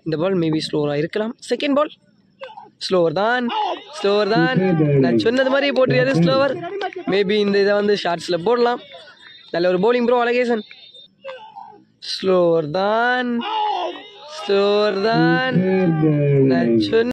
இந்த பால் மேபி ஸ்லோவராக இருக்கலாம். Second ball slower தான். நான் சொன்னது மாதிரியே போட்டுருக்காது ஸ்லோவர். மேபி இந்த இதை வந்து ஷார்ட்ஸில் போடலாம். நல்ல ஒரு பவுலிங் ப்ரோ அழகேசன். ஸ்லோவர் தான். நான் சொன்ன